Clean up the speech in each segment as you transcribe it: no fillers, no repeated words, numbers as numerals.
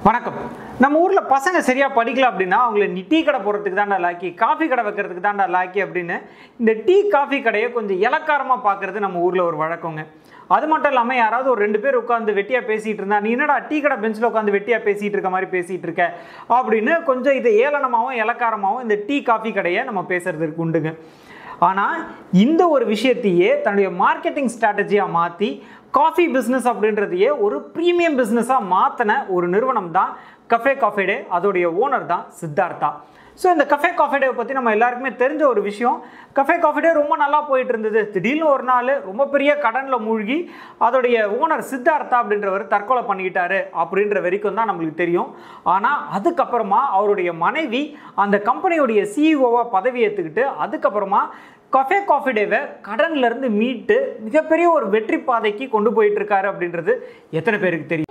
வணக்கம். நம்ம ஊர்ல பசங்க சரியா படிக்கல அப்படின்னா அவங்கள நீ டீ கடை போடுறதுக்கு தான்டா லாக்கி, காஃபி கடை வைக்கிறதுக்கு தான்டா லாக்கி அப்படின்னு இந்த டீ காஃபி கடையை கொஞ்சம் இலக்காரமா பார்க்கறது நம்ம ஊர்ல ஒரு வழக்கங்க. அது மட்டும் இல்லாமல் யாராவது ஒரு ரெண்டு பேர் உட்காந்து வெட்டியா பேசிட்டு இருந்தா, நீ என்னடா டீ கடை பெஞ்சில் உட்காந்து வெட்டியா பேசிட்டு இருக்க மாதிரி பேசிட்டு இருக்க அப்படின்னு கொஞ்சம் இதை ஏளனமாகவும் இலக்காரமாகவும் இந்த டீ காஃபி கடையை நம்ம பேசுறதுக்கு உண்டுங்க. ஆனால் இந்த ஒரு விஷயத்தையே தன்னுடைய மார்க்கெட்டிங் ஸ்ட்ராட்டஜியாக மாற்றி காஃபி பிஸ்னஸ் அப்படின்றதையே ஒரு ப்ரீமியம் பிஸ்னஸாக மாற்றின ஒரு நிறுவனம் தான் கஃபே காஃபி டே. அதோடைய ஓனர் தான் சித்தார்த்தா. ஸோ இந்த கஃபே காஃபி டேவை பற்றி நம்ம எல்லாருக்குமே தெரிஞ்ச ஒரு விஷயம். கஃபே காஃபி டே ரொம்ப நல்லா போயிட்டு இருந்தது. திடீர்னு ஒரு நாள் ரொம்ப பெரிய கடனில் மூழ்கி அதோடைய ஓனர் சித்தார்த்தா அப்படின்றவர் தற்கொலை பண்ணிக்கிட்டாரு அப்படின்ற வரைக்கும் தான் நம்மளுக்கு தெரியும். ஆனால் அதுக்கப்புறமா அவருடைய மனைவி அந்த கம்பெனியுடைய சிஇஓவாக பதவி ஏற்றுக்கிட்டு அதுக்கப்புறமா கஃபே காஃபி டேவை கடன்லேருந்து மீட்டு மிகப்பெரிய ஒரு வெற்றி பாதைக்கு கொண்டு போயிட்டு இருக்காரு அப்படின்றது எத்தனை பேருக்கு தெரியும்?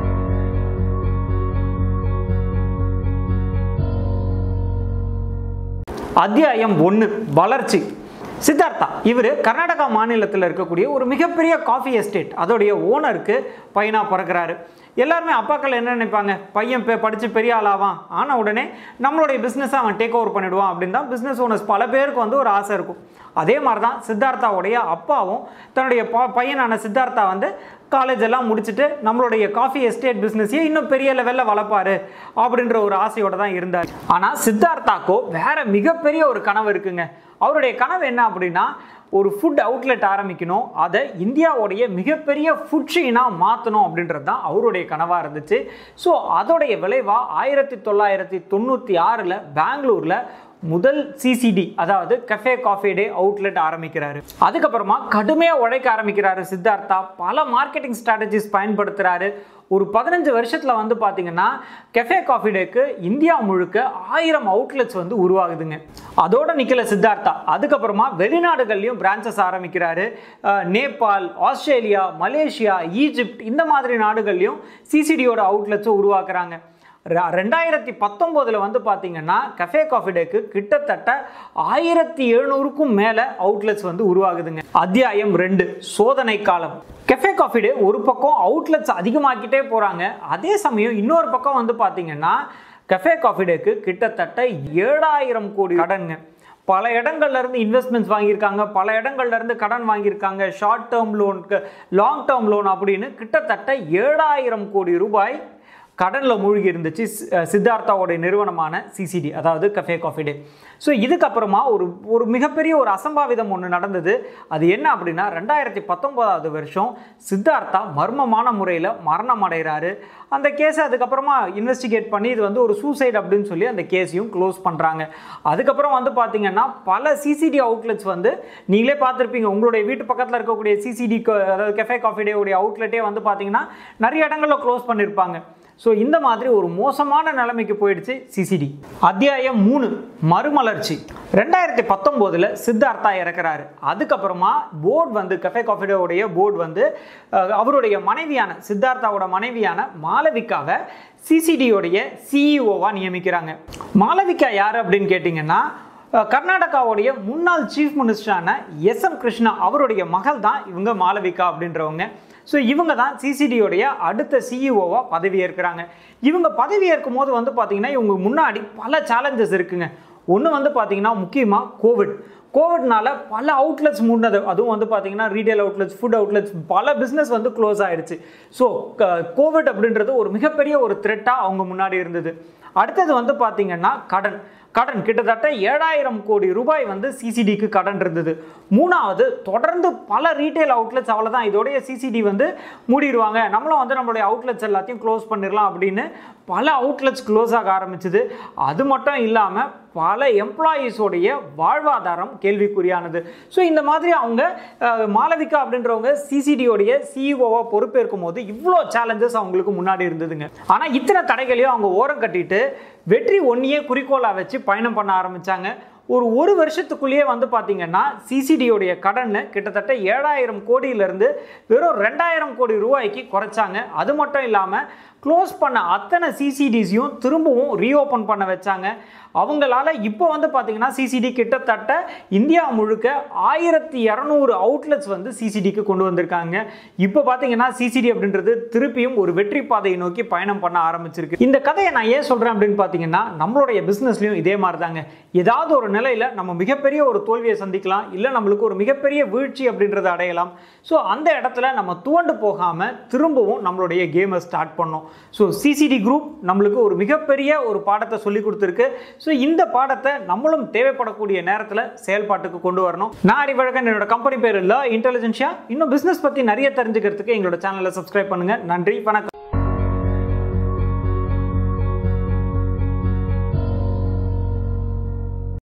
அத்தியாயம் 1, வளர்ச்சி. சித்தார்த்தா இவர் கர்நாடகா மாநிலத்தில் இருக்கக்கூடிய ஒரு மிகப்பெரிய காஃபி எஸ்டேட் அதோடைய ஓனருக்கு பையனாக பிறக்கிறாரு. எல்லாருமே அப்பாக்கள் என்ன நினைப்பாங்க, பையன் படித்து பெரிய ஆளாவான், ஆனால் உடனே நம்மளுடைய பிஸ்னஸை அவன் டேக் ஓவர் பண்ணிவிடுவான் அப்படின்னு தான் பிஸ்னஸ் ஓனர்ஸ் பல பேருக்கு வந்து ஒரு ஆசை இருக்கும். அதே மாதிரி தான் சித்தார்த்தாவுடைய அப்பாவும் தன்னுடைய பையனான சித்தார்த்தா வந்து காலேஜ் எல்லாம் முடிச்சுட்டு நம்மளுடைய காஃபி எஸ்டேட் பிஸ்னஸையே இன்னும் பெரிய லெவலில் வளர்ப்பாரு அப்படின்ற ஒரு ஆசையோடு தான் இருந்தார். ஆனால் சித்தார்த்தாக்கோ வேற மிகப்பெரிய ஒரு கனவு இருக்குங்க. அவருடைய கனவு என்ன அப்படின்னா, ஒரு ஃபுட் அவுட்லெட் ஆரம்பிக்கணும், அதை இந்தியாவுடைய மிகப்பெரிய ஃபுட் செயினாக மாற்றணும் அப்படின்றது தான் அவருடைய கனவாக இருந்துச்சு. ஸோ அதோடைய விளைவாக 1996 பெங்களூரில் முதல் சிசிடி அதாவது கஃபே காஃபி டே அவுட்லெட் ஆரம்பிக்கிறாரு. அதுக்கப்புறமா கடுமையாக உழைக்க ஆரம்பிக்கிறாரு சித்தார்த்தா. பல மார்க்கெட்டிங் ஸ்ட்ராட்டஜிஸ் பயன்படுத்துகிறாரு. ஒரு 15 வருஷத்தில் வந்து பார்த்தீங்கன்னா கஃபே காஃபி டேக்கு இந்தியா முழுக்க 1000 அவுட்லெட்ஸ் வந்து உருவாகுதுங்க. அதோட நிற்கல சித்தார்த்தா. அதுக்கப்புறமா வெளிநாடுகள்லையும் பிரான்ச்சஸ் ஆரம்பிக்கிறாரு. நேபாள், ஆஸ்திரேலியா, மலேசியா, ஈஜிப்ட் இந்த மாதிரி நாடுகள்லையும் சிசிடியோட அவுட்லெட்ஸை உருவாக்குறாங்க. 2019 வந்து பார்த்தீங்கன்னா கஃபே காஃபி டேக்கு கிட்டத்தட்ட 1700க்கும் மேலே அவுட்லெட்ஸ் வந்து உருவாகுதுங்க. அத்தியாயம் 2, சோதனை காலம். கஃபே காஃபி டே ஒரு பக்கம் அவுட்லெட்ஸ் அதிகமாக்கிட்டே போகிறாங்க. அதே சமயம் இன்னொரு பக்கம் வந்து பார்த்தீங்கன்னா கஃபே காஃபி டேக்கு கிட்டத்தட்ட 7000 கோடி கடனுங்க. பல இடங்கள்ல இருந்து இன்வெஸ்ட்மெண்ட்ஸ் வாங்கியிருக்காங்க, பல இடங்கள்ல இருந்து கடன் வாங்கியிருக்காங்க, ஷார்ட் டேர்ம் லோனுக்கு லாங் டேர்ம் லோன் அப்படின்னு கிட்டத்தட்ட 7000 கோடி ரூபாய் கடனில் மூழ்கி இருந்துச்சு சித்தார்த்தாவோடைய நிறுவனமான சிசிடி அதாவது கஃபே காஃபி டே. ஸோ இதுக்கப்புறமா ஒரு மிகப்பெரிய ஒரு அசம்பாவிதம் ஒன்று நடந்தது. அது என்ன அப்படின்னா 2019 வருஷம் சித்தார்த்தா மர்மமான முறையில் மரணம் அடைகிறாரு. அந்த கேஸை அதுக்கப்புறமா இன்வெஸ்டிகேட் பண்ணி இது வந்து ஒரு சூசைட் அப்படின்னு சொல்லி அந்த கேஸையும் க்ளோஸ் பண்ணுறாங்க. அதுக்கப்புறம் வந்து பார்த்தீங்கன்னா பல சிசிடி அவுட்லெட்ஸ் வந்து நீங்களே பார்த்துருப்பீங்க. உங்களுடைய வீட்டு பக்கத்தில் இருக்கக்கூடிய சிசிடி அதாவது கஃபே காஃபி டேவுடைய அவுட்லெட்டே வந்து பார்த்தீங்கன்னா நிறைய இடங்களில் க்ளோஸ் பண்ணியிருப்பாங்க. ஸோ இந்த மாதிரி ஒரு மோசமான நிலைமைக்கு போயிடுச்சு சிசிடி. அத்தியாயம் 3, மறுமலர்ச்சி. 2019 சித்தார்த்தா இறக்குறாரு. அதுக்கப்புறமா போர்டு வந்து கஃபே காஃபி டேவுடைய போர்டு வந்து அவருடைய மனைவியான சித்தார்த்தாவோட மனைவியான மாளவிகாவை சிசிடியோடைய சிஇஓவாக நியமிக்கிறாங்க. மாளவிகா யார் அப்படின்னு கேட்டிங்கன்னா, கர்நாடகாவுடைய முன்னாள் சீஃப் மினிஸ்டரான எஸ்.எம். கிருஷ்ணா அவருடைய மகள் தான் இவங்க மாளவிகா அப்படின்றவங்க. ஸோ இவங்க தான் சிசிடியோடைய அடுத்த சிஇஓவாக பதவியேற்கிறாங்க. இவங்க பதவியேற்கும் போது வந்து பார்த்தீங்கன்னா இவங்க முன்னாடி பல சேலஞ்சஸ் இருக்குங்க. ஒன்று வந்து பார்த்தீங்கன்னா முக்கியமாக கோவிட்னால பல அவுட்லெட்ஸ் மூடினது. அதுவும் வந்து பார்த்தீங்கன்னா ரீட்டைல் அவுட்லெட்ஸ், ஃபுட் அவுட்லெட்ஸ், பல பிஸ்னஸ் வந்து க்ளோஸ் ஆகிடுச்சு. ஸோ கோவிட் அப்படின்றது ஒரு மிகப்பெரிய ஒரு த்ரெட்டாக அவங்க முன்னாடி இருந்தது. அடுத்தது வந்து பார்த்தீங்கன்னா கடன் கிட்டத்தட்ட 7000 கோடி ரூபாய் வந்து சிசிடிக்கு கடன் இருந்தது. மூணாவது தொடர்ந்து பல ரீட்டைல் அவுட்லெட்ஸ் அவ்வளோதான், இதோடைய சிசிடி வந்து மூடிடுவாங்க, நம்மளும் வந்து நம்மளுடைய அவுட்லெட்ஸ் எல்லாத்தையும் க்ளோஸ் பண்ணிடலாம் அப்படின்னு பல அவுட்லெட்ஸ் க்ளோஸ் ஆக ஆரம்பிச்சுது. அது மட்டும் இல்லாமல் பல எம்ப்ளாயீஸோடைய வாழ்வாதாரம் கேள்விக்குறியானது. ஸோ இந்த மாதிரி அவங்க மாளவிகா அப்படின்றவங்க சிசிடியோடைய சிஇஓவாக பொறுப்பேற்கும் போது இவ்வளோ சேலஞ்சஸ் அவங்களுக்கு முன்னாடி இருந்ததுங்க. ஆனால் இத்தனை தடைகளையும் அவங்க ஓரம் கட்டிட்டு வெற்றி ஒன்றையே குறிக்கோளாக வச்சு பயணம் பண்ண ஆரம்பித்தாங்க. ஒரு வருஷத்துக்குள்ளேயே வந்து பார்த்தீங்கன்னா சிசிடியோடைய கடன் கிட்டத்தட்ட 7000 கோடியிலிருந்து வெறும் 2000 கோடி ரூபாய்க்கு குறைச்சாங்க. அது மட்டும் இல்லாமல் க்ளோஸ் பண்ண அத்தனை சிசிடிஸையும் திரும்பவும் ரீஓப்பன் பண்ண வச்சாங்க. அவங்களால இப்போ வந்து பார்த்தீங்கன்னா சிசிடி கிட்டத்தட்ட இந்தியா முழுக்க 1200 அவுட்லெட்ஸ் வந்து சிசிடிக்கு கொண்டு வந்திருக்காங்க. இப்போ பார்த்தீங்கன்னா சிசிடி அப்படின்றது திருப்பியும் ஒரு வெற்றி பாதையை நோக்கி பயணம் பண்ண ஆரம்பிச்சிருக்கு. இந்த கதையை நான் ஏன் சொல்கிறேன் அப்படின்னு பார்த்தீங்கன்னா, நம்மளுடைய பிஸ்னஸ்லையும் இதே மாதிரி தாங்க. ஏதாவது ஒரு நிலையில் நம்ம மிகப்பெரிய ஒரு தோல்வியை சந்திக்கலாம், இல்லை நம்மளுக்கு ஒரு மிகப்பெரிய வீழ்ச்சி அப்படின்றத அடையலாம். ஸோ அந்த இடத்துல நம்ம துவண்டு போகாமல் திரும்பவும் நம்மளுடைய கேமை ஸ்டார்ட் பண்ணோம். ஸோ சிசிடி குரூப் நம்மளுக்கு ஒரு மிகப்பெரிய ஒரு பாடத்தை சொல்லி கொடுத்துருக்கு. ஸோ இந்த பாடத்தை நம்மளும் தேவைப்படக்கூடிய நேரத்தில் செயல்பாட்டுக்கு கொண்டு வரணும். நான் அறிவழகன், என்னோட கம்பெனி பேர் இல்லை இன்டெலிஜென்ஷியா. இன்னும் பிஸ்னஸ் பற்றி நிறைய தெரிஞ்சுக்கிறதுக்கு எங்களோட சேனலை சப்ஸ்கிரைப் பண்ணுங்கள். நன்றி, வணக்கம்.